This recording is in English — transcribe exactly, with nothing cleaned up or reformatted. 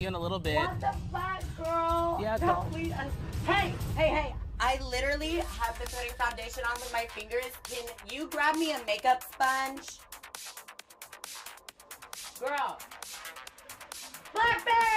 you in a little bit. What the fuck, girl? Yeah, no, girl. please. Uh, hey, hey, hey. I literally have been putting foundation on with my fingers. Can you grab me a makeup sponge? Girl. Blackberri!